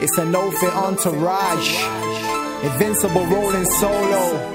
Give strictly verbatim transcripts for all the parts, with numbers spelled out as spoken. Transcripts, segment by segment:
It's a no-fit entourage. Invincible rolling solo.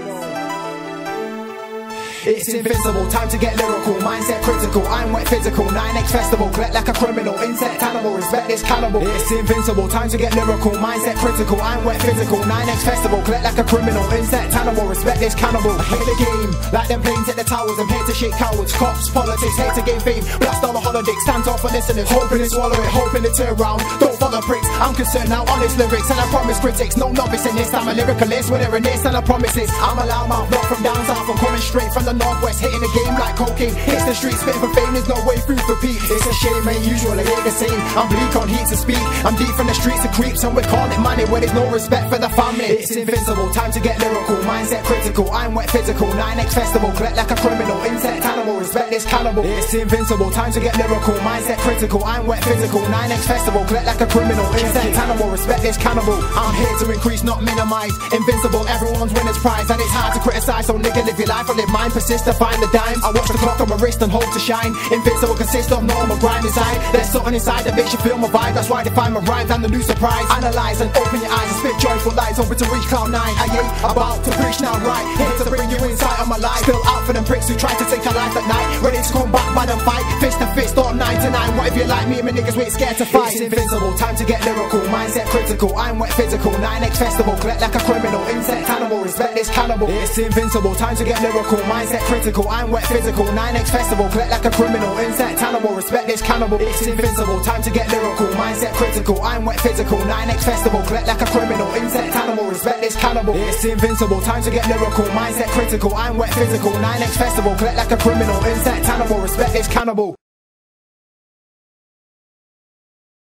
It's invincible, time to get lyrical, mindset critical, I'm wet physical, nine X festival, collect like a criminal, insect animal, respect this cannibal. It's invincible, time to get lyrical, mindset critical, I'm wet physical, nine X festival, collect like a criminal, insect animal, respect this cannibal. I hate the game, like them planes at the towers, I'm here to shake cowards, cops, politics, hate to gain fame, blast on the holiday, stand off for listeners, hoping to swallow it, hoping to turn round, don't follow pricks, I'm concerned now, honest lyrics, and I promise critics, no novice in this, I'm a lyricalist, with a this and I promises, I'm a loud mouth, not from down south, I'm coming straight from the northwest, hitting the game like cocaine, hits the streets, spitting for fame, there's no way through for Pete. It's a shame, ain't usual, I ain't the same. I'm bleak on heat to speak, I'm deep from the streets of creeps, and we call it money where there's no respect for the family. It's invincible, time to get lyrical, mindset critical, I'm wet physical, nine X festival, collect like a criminal, insect animal, respect this cannibal. It's invincible, time to get lyrical, mindset critical, I'm wet physical, nine X festival, collect like a criminal, insect animal, respect this cannibal. I'm here to increase, not minimize, invincible, everyone's winner's prize, and it's hard to criticize, so nigga live your life or live mine, persist to find the dimes. I watch the clock on my wrist and hope to shine. Invincible consists of normal grind inside. There's something inside that makes you feel my vibe. That's why I define my rhymes and the new surprise. Analyze and open your eyes and spit joyful lies, hoping to reach cloud nine. I ain't about to preach now, right? Here to bring you insight on my life. Still out for them pricks who try to take a life at night. Ready to come back by them fight, fist to fist or nine to nine. What if you like me? My niggas wait scared to fight. It's invincible, time to get lyrical, mindset critical, I'm wet physical, nine X festival, collect like a criminal, insect animal, respect this cannibal. It's invincible, time to get lyrical, mindset critical, I'm wet physical, nine X festival, collect like a criminal, insect animal, respect this cannibal. It's invincible, time to get lyrical, mindset critical, I'm wet physical, nine X festival, collect like a criminal, insect animal, respect this cannibal. It's invincible, time to get lyrical, mindset critical, I'm wet physical, nine X festival, collect like a criminal, insect animal, respect this cannibal.